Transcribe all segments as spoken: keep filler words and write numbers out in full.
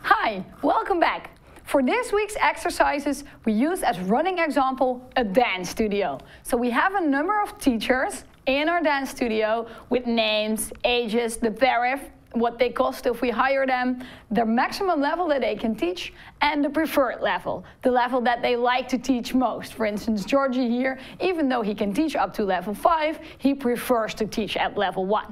Hi, welcome back. For this week's exercises, we use as running example a dance studio. So we have a number of teachers in our dance studio with names, ages, the tariff, what they cost if we hire them, the maximum level that they can teach, and the preferred level, the level that they like to teach most. For instance, Georgie here, even though he can teach up to level five, he prefers to teach at level one.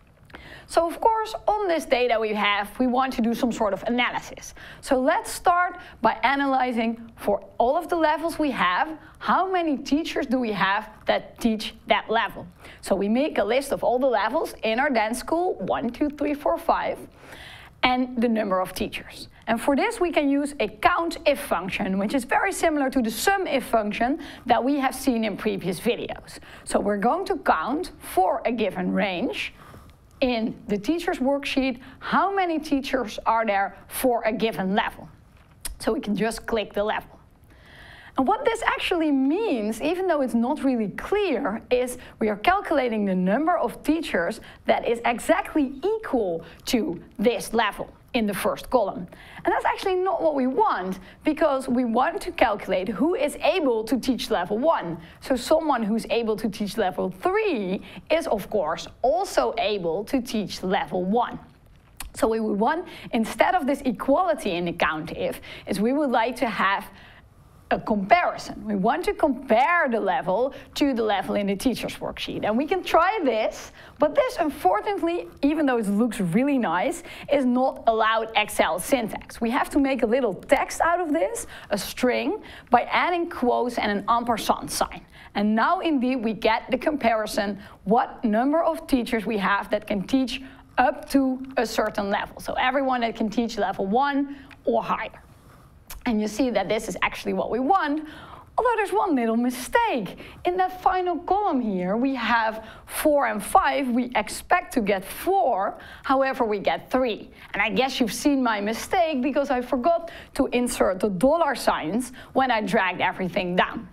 So of course, on this data we have, we want to do some sort of analysis. So let's start by analyzing for all of the levels we have, how many teachers do we have that teach that level. So we make a list of all the levels in our dance school, one, two, three, four, five, and the number of teachers. And for this we can use a COUNTIF function, which is very similar to the SUMIF function that we have seen in previous videos. So we're going to count for a given range in the teacher's worksheet, how many teachers are there for a given level. So we can just click the level. And what this actually means, even though it's not really clear, is we are calculating the number of teachers that is exactly equal to this level in the first column. And that's actually not what we want, because we want to calculate who is able to teach level one. So someone who's able to teach level three is, of course, also able to teach level one. So we would want, instead of this equality in the COUNTIF, is we would like to have a comparison. We want to compare the level to the level in the teacher's worksheet. And we can try this, but this, unfortunately, even though it looks really nice, is not allowed Excel syntax. We have to make a little text out of this, a string, by adding quotes and an ampersand sign. And now indeed we get the comparison, what number of teachers we have that can teach up to a certain level. So everyone that can teach level one or higher. And you see that this is actually what we want, although there's one little mistake. In that final column here, we have four and five. We expect to get four, however, we get three. And I guess you've seen my mistake because I forgot to insert the dollar signs when I dragged everything down.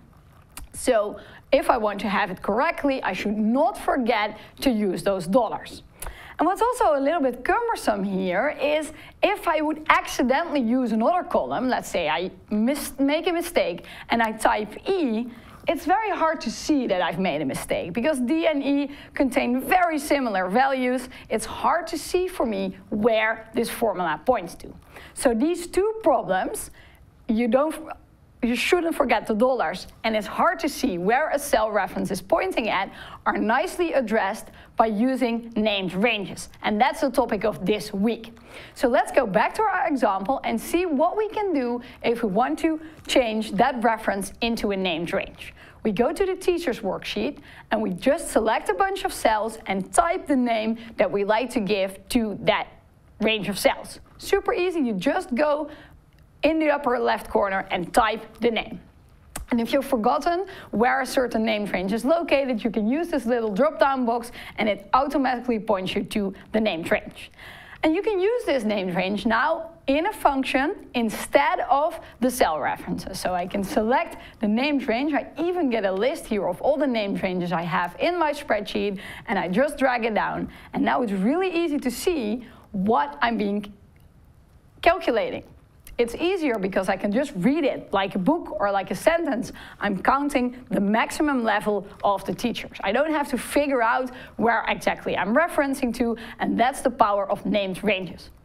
So if I want to have it correctly, I should not forget to use those dollars. And what's also a little bit cumbersome here is if I would accidentally use another column, let's say I mis- make a mistake and I type E, it's very hard to see that I've made a mistake because D and E contain very similar values. It's hard to see for me where this formula points to. So these two problems, you don't you shouldn't forget the dollars, and it's hard to see where a cell reference is pointing at, are nicely addressed by using named ranges. And that's the topic of this week. So let's go back to our example and see what we can do if we want to change that reference into a named range. We go to the teacher's worksheet and we just select a bunch of cells and type the name that we like to give to that range of cells. Super easy, you just go in the upper left corner and type the name. And if you've forgotten where a certain named range is located, you can use this little drop-down box and it automatically points you to the named range. And you can use this named range now in a function instead of the cell references. So I can select the named range. I even get a list here of all the named ranges I have in my spreadsheet, and I just drag it down. And now it's really easy to see what I'm being calculating. It's easier because I can just read it like a book or like a sentence. I'm counting the maximum level of the teachers. I don't have to figure out where exactly I'm referencing to, and that's the power of named ranges.